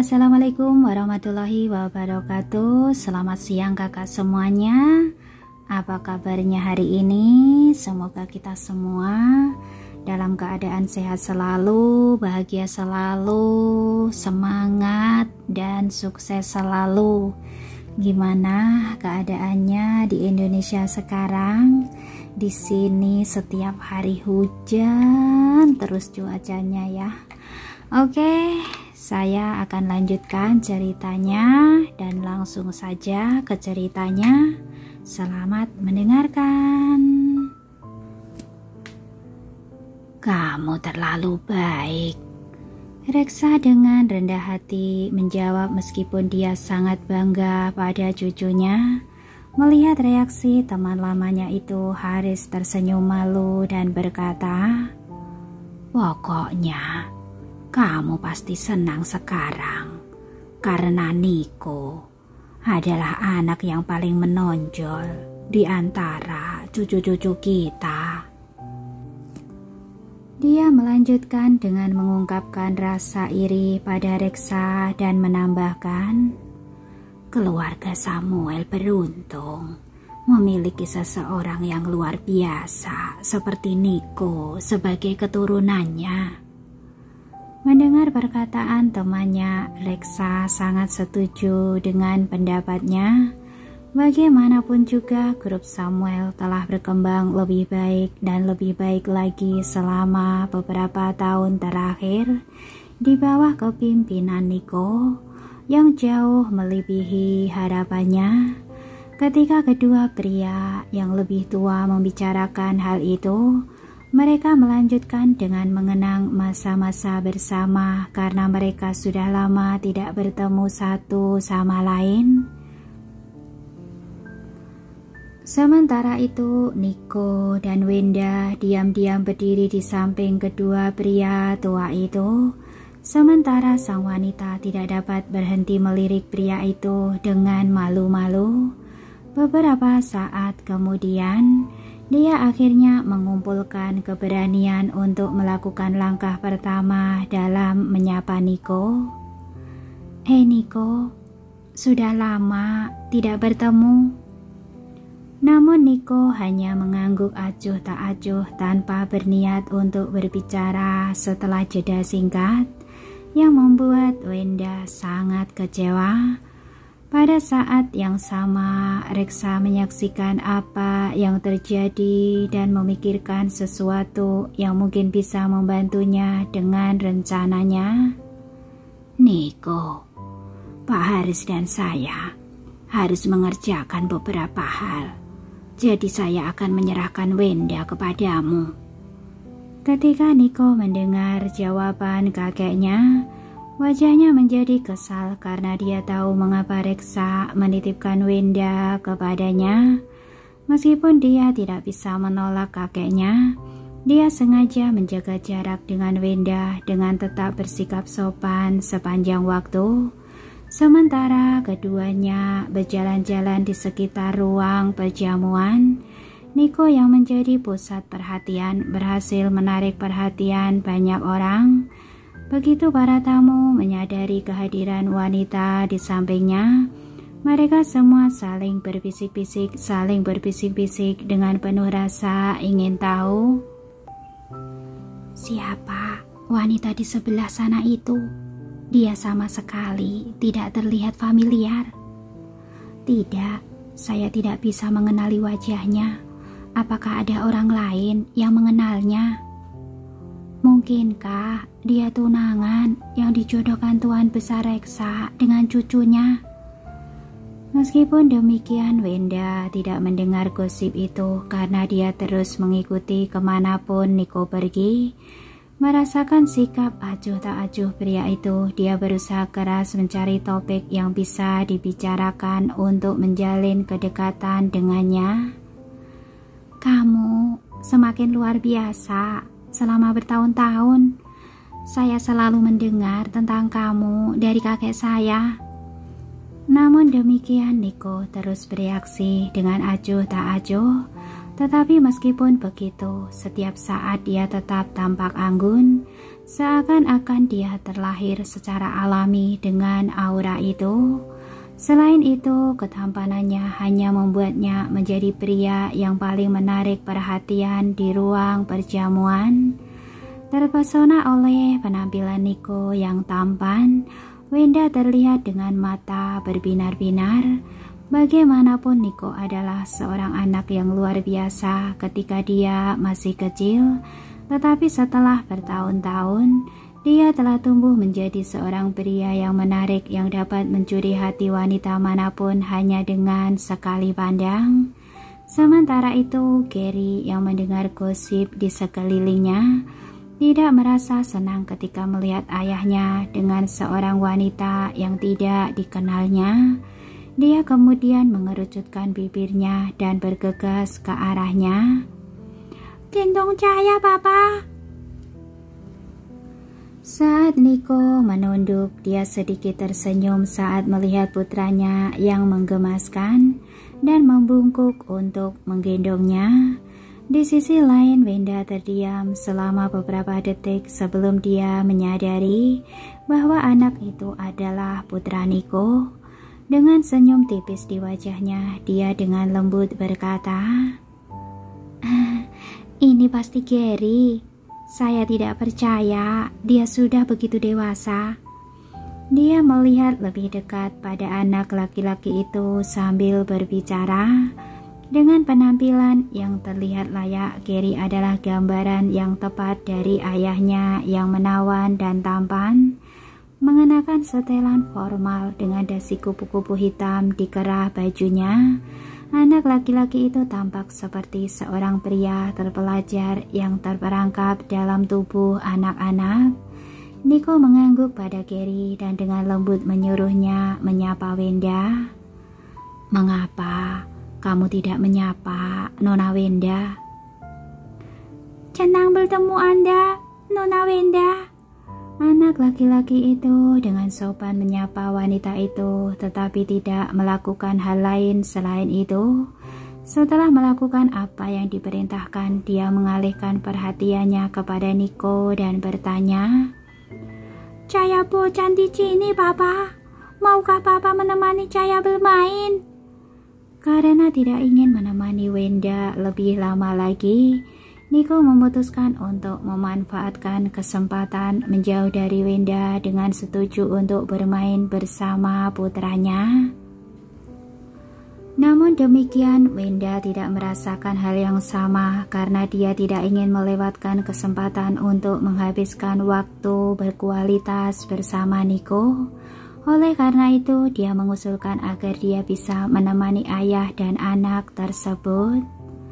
Assalamualaikum warahmatullahi wabarakatuh. Selamat siang kakak semuanya. Apa kabarnya hari ini? Semoga kita semua dalam keadaan sehat selalu, bahagia selalu, semangat dan sukses selalu. Gimana keadaannya di Indonesia sekarang? Di sini setiap hari hujan terus cuacanya ya. Oke, saya akan lanjutkan ceritanya dan langsung saja ke ceritanya. Selamat mendengarkan. Kamu terlalu baik, Reksa dengan rendah hati menjawab meskipun dia sangat bangga pada cucunya. Melihat reaksi teman lamanya itu, Haris tersenyum malu dan berkata, "Pokoknya kamu pasti senang sekarang karena Niko adalah anak yang paling menonjol di antara cucu-cucu kita." Dia melanjutkan dengan mengungkapkan rasa iri pada Reksa dan menambahkan, "Keluarga Samuel beruntung memiliki seseorang yang luar biasa seperti Niko sebagai keturunannya." Mendengar perkataan temannya, Reksa sangat setuju dengan pendapatnya. Bagaimanapun juga grup Samuel telah berkembang lebih baik dan lebih baik lagi selama beberapa tahun terakhir di bawah kepimpinan Niko yang jauh melebihi harapannya. Ketika kedua pria yang lebih tua membicarakan hal itu, mereka melanjutkan dengan mengenang masa-masa bersama karena mereka sudah lama tidak bertemu satu sama lain. Sementara itu, Niko dan Wenda diam-diam berdiri di samping kedua pria tua itu. Sementara sang wanita tidak dapat berhenti melirik pria itu dengan malu-malu. Beberapa saat kemudian, dia akhirnya mengumpulkan keberanian untuk melakukan langkah pertama dalam menyapa Niko. "Hei Niko, sudah lama tidak bertemu." Namun Niko hanya mengangguk acuh tak acuh tanpa berniat untuk berbicara setelah jeda singkat yang membuat Wenda sangat kecewa. Pada saat yang sama, Reksa menyaksikan apa yang terjadi dan memikirkan sesuatu yang mungkin bisa membantunya dengan rencananya. "Niko, Pak Haris dan saya harus mengerjakan beberapa hal. Jadi saya akan menyerahkan Wenda kepadamu." Ketika Niko mendengar jawaban kakeknya, wajahnya menjadi kesal karena dia tahu mengapa Reksa menitipkan Wenda kepadanya. Meskipun dia tidak bisa menolak kakeknya, dia sengaja menjaga jarak dengan Wenda dengan tetap bersikap sopan sepanjang waktu. Sementara keduanya berjalan-jalan di sekitar ruang perjamuan, Niko yang menjadi pusat perhatian berhasil menarik perhatian banyak orang. Begitu para tamu menyadari kehadiran wanita di sampingnya, mereka semua saling berbisik-bisik dengan penuh rasa ingin tahu. "Siapa wanita di sebelah sana itu? Dia sama sekali tidak terlihat familiar." "Tidak, saya tidak bisa mengenali wajahnya. Apakah ada orang lain yang mengenalnya?" "Mungkinkah dia tunangan yang dijodohkan Tuan Besar Reksa dengan cucunya?" Meskipun demikian, Wenda tidak mendengar gosip itu karena dia terus mengikuti kemanapun Niko pergi. Merasakan sikap acuh tak acuh pria itu, dia berusaha keras mencari topik yang bisa dibicarakan untuk menjalin kedekatan dengannya. "Kamu semakin luar biasa selama bertahun-tahun. Saya selalu mendengar tentang kamu dari kakek saya." Namun demikian, Niko terus bereaksi dengan acuh tak acuh. Tetapi meskipun begitu, setiap saat dia tetap tampak anggun, seakan-akan dia terlahir secara alami dengan aura itu. Selain itu, ketampanannya hanya membuatnya menjadi pria yang paling menarik perhatian di ruang perjamuan. Terpesona oleh penampilan Niko yang tampan, Wenda terlihat dengan mata berbinar-binar. Bagaimanapun Niko adalah seorang anak yang luar biasa ketika dia masih kecil, tetapi setelah bertahun-tahun, dia telah tumbuh menjadi seorang pria yang menarik yang dapat mencuri hati wanita manapun hanya dengan sekali pandang. Sementara itu, Gary yang mendengar gosip di sekelilingnya tidak merasa senang ketika melihat ayahnya dengan seorang wanita yang tidak dikenalnya. Dia kemudian mengerucutkan bibirnya dan bergegas ke arahnya. "Gendong Cahaya, Papa." Saat Niko menunduk, dia sedikit tersenyum saat melihat putranya yang menggemaskan dan membungkuk untuk menggendongnya. Di sisi lain, Wenda terdiam selama beberapa detik sebelum dia menyadari bahwa anak itu adalah putra Niko. Dengan senyum tipis di wajahnya, dia dengan lembut berkata, "Ini pasti Gary. Saya tidak percaya dia sudah begitu dewasa." Dia melihat lebih dekat pada anak laki-laki itu sambil berbicara. Dengan penampilan yang terlihat layak, Gary adalah gambaran yang tepat dari ayahnya yang menawan dan tampan. Mengenakan setelan formal dengan dasi kupu-kupu hitam di kerah bajunya, anak laki-laki itu tampak seperti seorang pria terpelajar yang terperangkap dalam tubuh anak-anak. Niko mengangguk pada Gary dan dengan lembut menyuruhnya menyapa Wenda. "Mengapa kamu tidak menyapa Nona Wenda?" "Senang bertemu Anda, Nona Wenda." Anak laki-laki itu dengan sopan menyapa wanita itu, tetapi tidak melakukan hal lain selain itu. Setelah melakukan apa yang diperintahkan, dia mengalihkan perhatiannya kepada Niko dan bertanya, "Cahaya bocan di sini, Papa. Maukah Papa menemani Cahaya bermain?" Karena tidak ingin menemani Wenda lebih lama lagi, Niko memutuskan untuk memanfaatkan kesempatan menjauh dari Wenda dengan setuju untuk bermain bersama putranya. Namun demikian, Wenda tidak merasakan hal yang sama karena dia tidak ingin melewatkan kesempatan untuk menghabiskan waktu berkualitas bersama Niko. Oleh karena itu, dia mengusulkan agar dia bisa menemani ayah dan anak tersebut.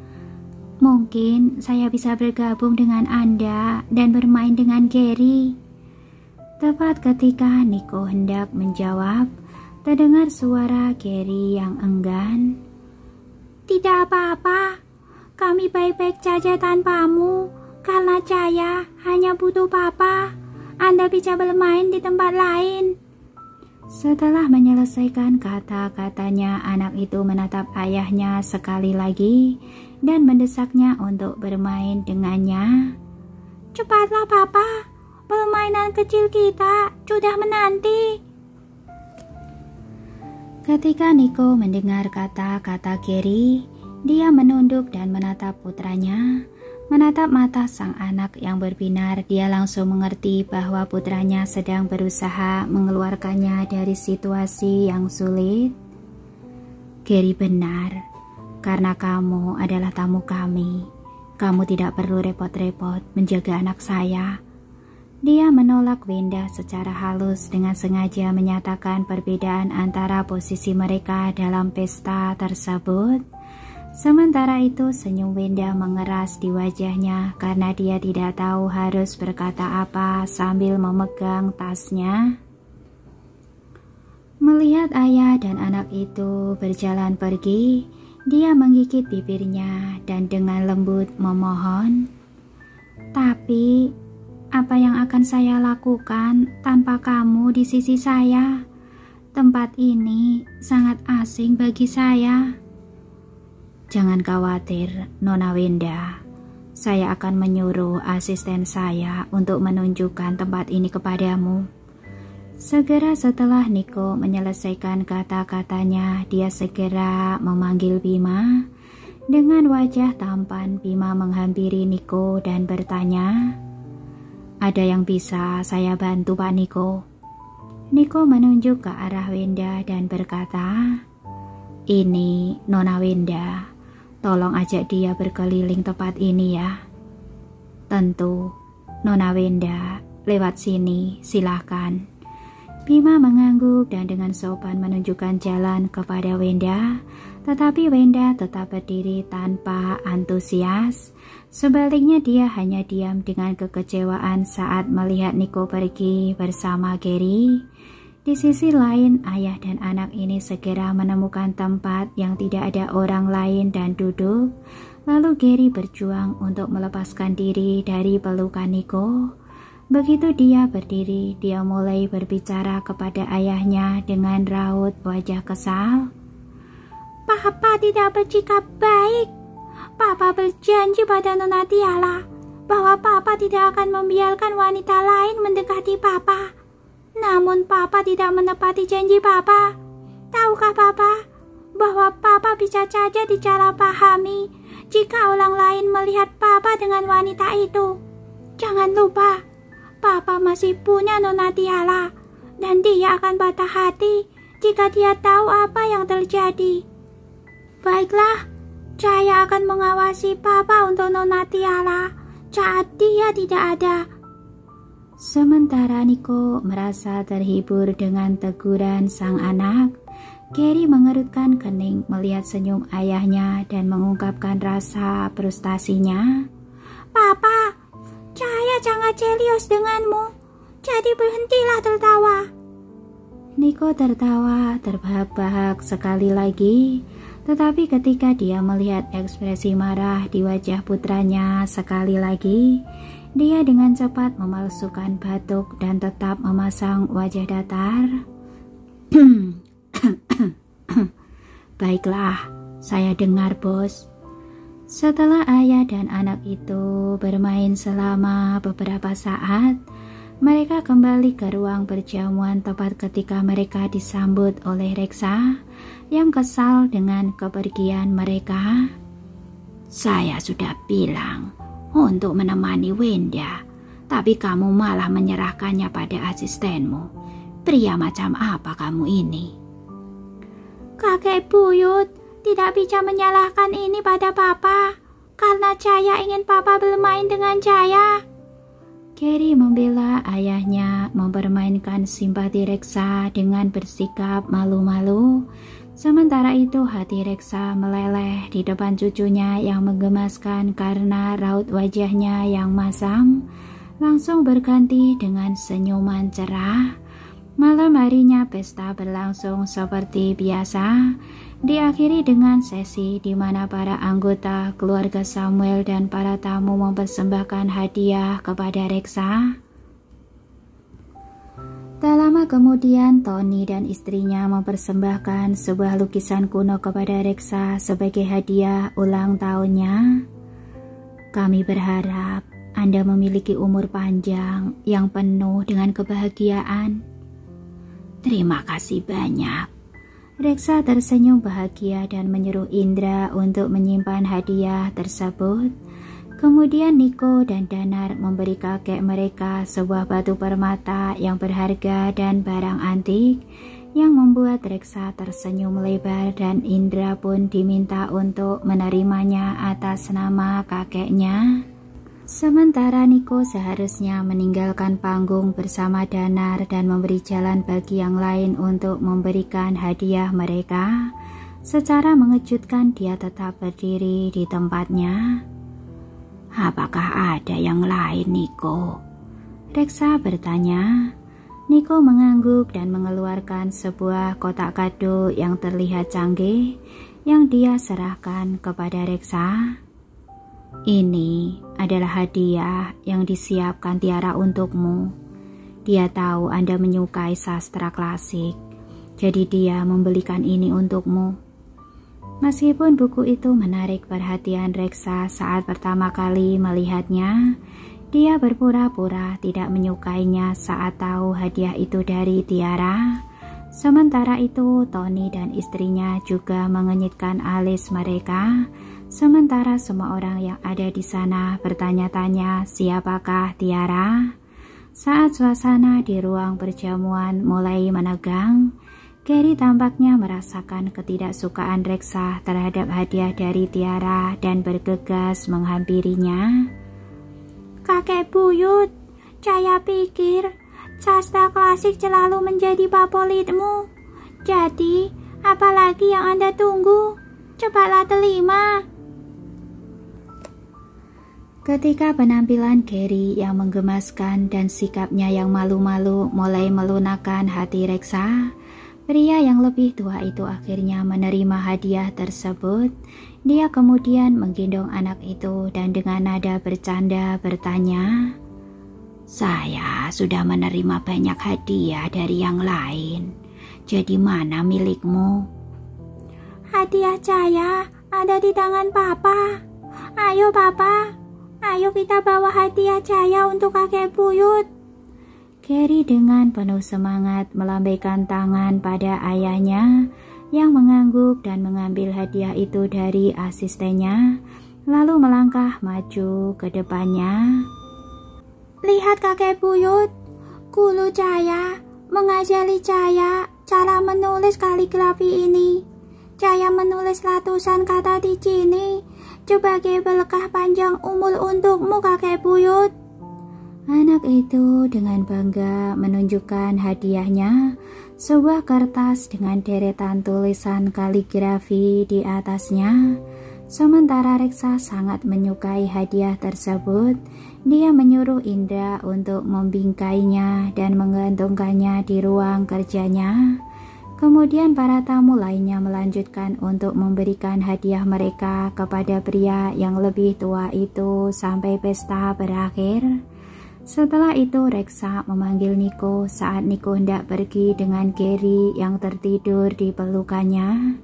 "Mungkin saya bisa bergabung dengan Anda dan bermain dengan Gary." Tepat ketika Niko hendak menjawab, terdengar suara Gary yang enggan. "Tidak apa-apa, kami baik-baik saja tanpamu. Karena Cahaya hanya butuh Papa, Anda bisa bermain di tempat lain." Setelah menyelesaikan kata-katanya, anak itu menatap ayahnya sekali lagi dan mendesaknya untuk bermain dengannya. "Cepatlah Papa, permainan kecil kita sudah menanti." Ketika Niko mendengar kata-kata Gary, dia menunduk dan menatap putranya. Menatap mata sang anak yang berbinar, dia langsung mengerti bahwa putranya sedang berusaha mengeluarkannya dari situasi yang sulit. "Gary benar, karena kamu adalah tamu kami. Kamu tidak perlu repot-repot menjaga anak saya." Dia menolak Wenda secara halus dengan sengaja menyatakan perbedaan antara posisi mereka dalam pesta tersebut. Sementara itu, senyum Wenda mengeras di wajahnya karena dia tidak tahu harus berkata apa sambil memegang tasnya. Melihat ayah dan anak itu berjalan pergi, dia menggigit bibirnya dan dengan lembut memohon, "Tapi, apa yang akan saya lakukan tanpa kamu di sisi saya? Tempat ini sangat asing bagi saya." Jangan khawatir, Nona Wenda. Saya akan menyuruh asisten saya untuk menunjukkan tempat ini kepadamu. Segera setelah Niko menyelesaikan kata-katanya, dia segera memanggil Bima. Dengan wajah tampan, Bima menghampiri Niko dan bertanya, "Ada yang bisa saya bantu, Pak Niko?" Niko menunjuk ke arah Wenda dan berkata, "Ini Nona Wenda, tolong ajak dia berkeliling tempat ini ya." "Tentu, Nona Wenda, lewat sini, silahkan." Bima mengangguk dan dengan sopan menunjukkan jalan kepada Wenda, tetapi Wenda tetap berdiri tanpa antusias. Sebaliknya dia hanya diam dengan kekecewaan saat melihat Niko pergi bersama Gary. Di sisi lain, ayah dan anak ini segera menemukan tempat yang tidak ada orang lain dan duduk. Lalu Gary berjuang untuk melepaskan diri dari pelukan Niko. Begitu dia berdiri, dia mulai berbicara kepada ayahnya dengan raut wajah kesal. "Papa tidak bersikap baik. Papa berjanji pada Nona Tiala bahwa Papa tidak akan membiarkan wanita lain mendekati Papa. Namun Papa tidak menepati janji Papa. Tahukah Papa bahwa Papa bisa saja disalahpahami jika orang lain melihat Papa dengan wanita itu? Jangan lupa, Papa masih punya Nona Tiala dan dia akan patah hati jika dia tahu apa yang terjadi. Baiklah, saya akan mengawasi Papa untuk Nona Tiala saat dia tidak ada." Sementara Niko merasa terhibur dengan teguran sang anak, Gary mengerutkan kening melihat senyum ayahnya dan mengungkapkan rasa frustasinya. "Papa, saya sangat serius denganmu, jadi berhentilah tertawa." Niko tertawa terbahak-bahak sekali lagi, tetapi ketika dia melihat ekspresi marah di wajah putranya sekali lagi, dia dengan cepat memalsukan batuk dan tetap memasang wajah datar. "Baiklah, saya dengar, Bos." Setelah ayah dan anak itu bermain selama beberapa saat, mereka kembali ke ruang perjamuan tepat ketika mereka disambut oleh Reksa yang kesal dengan kepergian mereka. "Saya sudah bilang untuk menemani Wenda, tapi kamu malah menyerahkannya pada asistenmu. Pria macam apa kamu ini?" "Kakek buyut tidak bisa menyalahkan ini pada Papa, karena saya ingin Papa bermain dengan saya." Gary membela ayahnya mempermainkan simpati Reksa dengan bersikap malu-malu. Sementara itu hati Reksa meleleh di depan cucunya yang menggemaskan karena raut wajahnya yang masam langsung berganti dengan senyuman cerah. Malam harinya pesta berlangsung seperti biasa, diakhiri dengan sesi di mana para anggota keluarga Samuel dan para tamu mempersembahkan hadiah kepada Reksa. Tak lama kemudian, Tony dan istrinya mempersembahkan sebuah lukisan kuno kepada Reksa sebagai hadiah ulang tahunnya. "Kami berharap Anda memiliki umur panjang yang penuh dengan kebahagiaan." "Terima kasih banyak." Reksa tersenyum bahagia dan menyuruh Indra untuk menyimpan hadiah tersebut. Kemudian Niko dan Danar memberi kakek mereka sebuah batu permata yang berharga dan barang antik yang membuat Reksa tersenyum lebar, dan Indra pun diminta untuk menerimanya atas nama kakeknya. Sementara Niko seharusnya meninggalkan panggung bersama Danar dan memberi jalan bagi yang lain untuk memberikan hadiah mereka. Secara mengejutkan dia tetap berdiri di tempatnya. "Apakah ada yang lain, Niko?" Reksa bertanya. Niko mengangguk dan mengeluarkan sebuah kotak kado yang terlihat canggih yang dia serahkan kepada Reksa. "Ini adalah hadiah yang disiapkan Tiara untukmu. Dia tahu Anda menyukai sastra klasik, jadi dia membelikan ini untukmu." Meskipun buku itu menarik perhatian Reksa saat pertama kali melihatnya, dia berpura-pura tidak menyukainya saat tahu hadiah itu dari Tiara. Sementara itu, Tony dan istrinya juga mengenyitkan alis mereka. Sementara semua orang yang ada di sana bertanya-tanya siapakah Tiara. Saat suasana di ruang perjamuan mulai menegang, Gary tampaknya merasakan ketidaksukaan Reksa terhadap hadiah dari Tiara dan bergegas menghampirinya. Kakek buyut, saya pikir sastra klasik selalu menjadi favoritmu. Jadi, apalagi yang Anda tunggu? Cepatlah terima. Ketika penampilan Gary yang menggemaskan dan sikapnya yang malu-malu mulai melunakkan hati Reksa, pria yang lebih tua itu akhirnya menerima hadiah tersebut. Dia kemudian menggendong anak itu dan dengan nada bercanda bertanya, "Saya sudah menerima banyak hadiah dari yang lain. Jadi mana milikmu?" Hadiah saya ada di tangan Papa. Ayo Papa, ayo kita bawa hadiah saya untuk kakek buyut. Gary dengan penuh semangat melambaikan tangan pada ayahnya yang mengangguk dan mengambil hadiah itu dari asistennya, lalu melangkah maju ke depannya. Lihat kakek buyut, guru saya mengajari saya cara menulis kaligrafi ini. Saya menulis ratusan kata di sini sebagai berkah panjang umur untukmu kakek buyut. Anak itu dengan bangga menunjukkan hadiahnya, sebuah kertas dengan deretan tulisan kaligrafi di atasnya. Sementara Reksa sangat menyukai hadiah tersebut, dia menyuruh Indra untuk membingkainya dan menggantungkannya di ruang kerjanya. Kemudian para tamu lainnya melanjutkan untuk memberikan hadiah mereka kepada pria yang lebih tua itu sampai pesta berakhir. Setelah itu Reksa memanggil Nico saat Nico hendak pergi dengan Gary yang tertidur di pelukannya.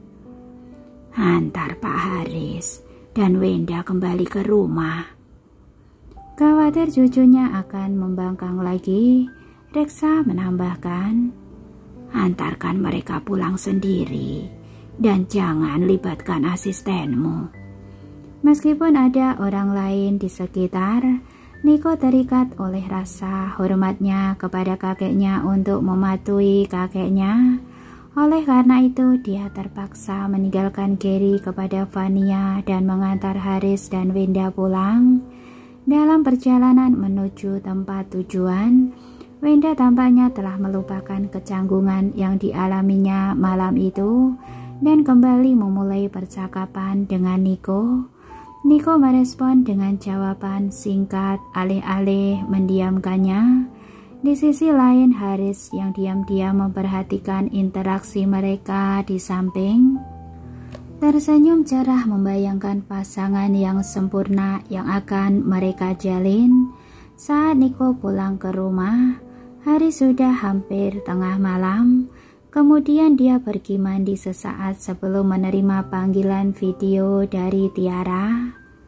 "Hantar Pak Haris dan Wenda kembali ke rumah." Khawatir cucunya akan membangkang lagi, Reksa menambahkan, "Hantarkan mereka pulang sendiri dan jangan libatkan asistenmu." Meskipun ada orang lain di sekitar, Nico terikat oleh rasa hormatnya kepada kakeknya untuk mematuhi kakeknya. Oleh karena itu, dia terpaksa meninggalkan Gary kepada Vania dan mengantar Haris dan Wenda pulang. Dalam perjalanan menuju tempat tujuan, Wenda tampaknya telah melupakan kecanggungan yang dialaminya malam itu dan kembali memulai percakapan dengan Nico. Nico merespon dengan jawaban singkat alih-alih mendiamkannya. Di sisi lain, Haris yang diam-diam memperhatikan interaksi mereka di samping, tersenyum cerah membayangkan pasangan yang sempurna yang akan mereka jalin. Saat Nico pulang ke rumah, hari sudah hampir tengah malam. Kemudian dia pergi mandi sesaat sebelum menerima panggilan video dari Tiara.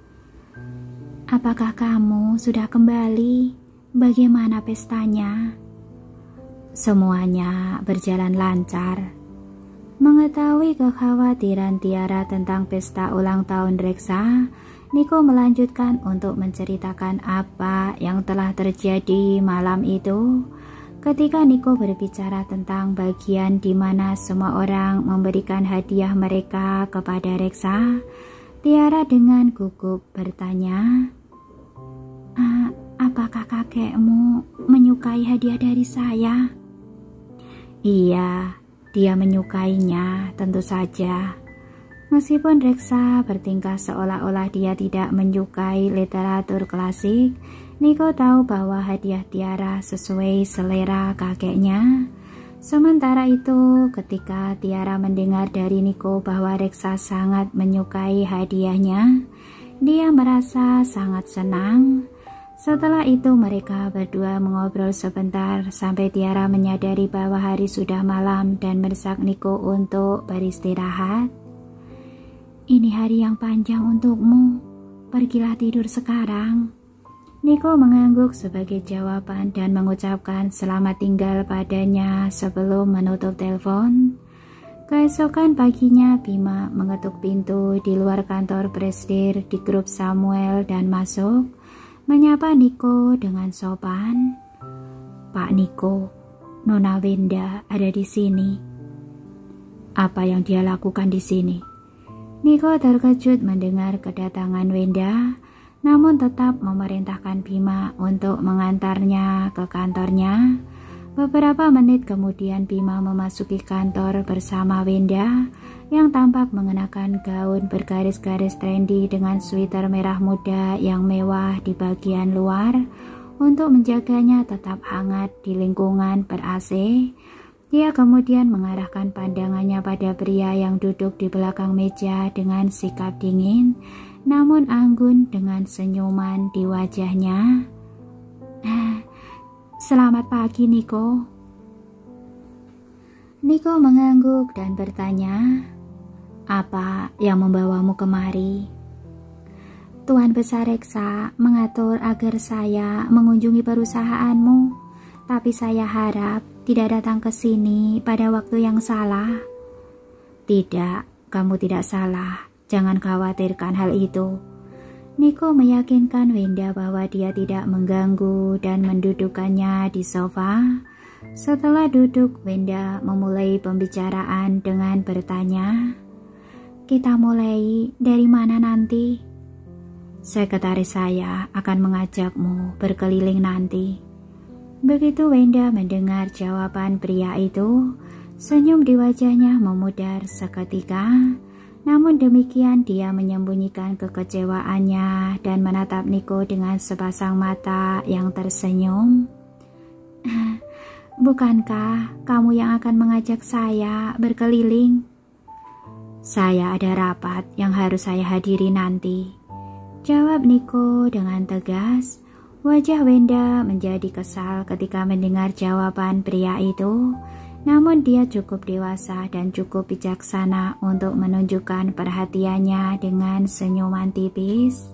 "Apakah kamu sudah kembali? Bagaimana pestanya?" "Semuanya berjalan lancar." Mengetahui kekhawatiran Tiara tentang pesta ulang tahun Reksa, Nico melanjutkan untuk menceritakan apa yang telah terjadi malam itu. Ketika Nico berbicara tentang bagian di mana semua orang memberikan hadiah mereka kepada Reksa, Tiara dengan gugup bertanya, "Apakah kakekmu menyukai hadiah dari saya?" "Iya, dia menyukainya, tentu saja." Meskipun Reksa bertingkah seolah-olah dia tidak menyukai literatur klasik, Nico tahu bahwa hadiah Tiara sesuai selera kakeknya. Sementara itu, ketika Tiara mendengar dari Nico bahwa Reksa sangat menyukai hadiahnya, dia merasa sangat senang. Setelah itu mereka berdua mengobrol sebentar sampai Tiara menyadari bahwa hari sudah malam dan mendesak Nico untuk beristirahat. Ini hari yang panjang untukmu. Pergilah tidur sekarang. Niko mengangguk sebagai jawaban dan mengucapkan selamat tinggal padanya sebelum menutup telepon. Keesokan paginya Bima mengetuk pintu di luar kantor presidir di grup Samuel dan masuk, menyapa Niko dengan sopan. Pak Niko, Nona Wenda ada di sini. Apa yang dia lakukan di sini? Niko terkejut mendengar kedatangan Wenda, namun tetap memerintahkan Bima untuk mengantarnya ke kantornya. Beberapa menit kemudian Bima memasuki kantor bersama Wenda yang tampak mengenakan gaun bergaris-garis trendy dengan sweater merah muda yang mewah di bagian luar untuk menjaganya tetap hangat di lingkungan ber-AC. Dia kemudian mengarahkan pandangannya pada pria yang duduk di belakang meja dengan sikap dingin namun anggun dengan senyuman di wajahnya. Selamat pagi, Niko. Niko mengangguk dan bertanya, apa yang membawamu kemari? Tuan Besar Reksa mengatur agar saya mengunjungi perusahaanmu, tapi saya harap tidak datang ke sini pada waktu yang salah. Tidak, kamu tidak salah. Jangan khawatirkan hal itu. Niko meyakinkan Wenda bahwa dia tidak mengganggu dan mendudukannya di sofa. Setelah duduk, Wenda memulai pembicaraan dengan bertanya, kita mulai dari mana nanti? Sekretaris saya akan mengajakmu berkeliling nanti. Begitu Wenda mendengar jawaban pria itu, senyum di wajahnya memudar seketika. Namun demikian dia menyembunyikan kekecewaannya dan menatap Niko dengan sepasang mata yang tersenyum. Bukankah kamu yang akan mengajak saya berkeliling? Saya ada rapat yang harus saya hadiri nanti, jawab Niko dengan tegas. Wajah Wenda menjadi kesal ketika mendengar jawaban pria itu. Namun dia cukup dewasa dan cukup bijaksana untuk menunjukkan perhatiannya dengan senyuman tipis.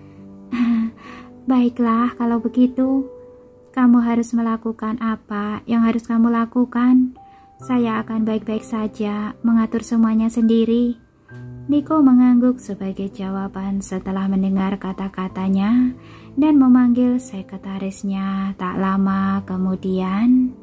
Baiklah kalau begitu, kamu harus melakukan apa yang harus kamu lakukan. Saya akan baik-baik saja mengatur semuanya sendiri. Niko mengangguk sebagai jawaban setelah mendengar kata-katanya dan memanggil sekretarisnya tak lama kemudian.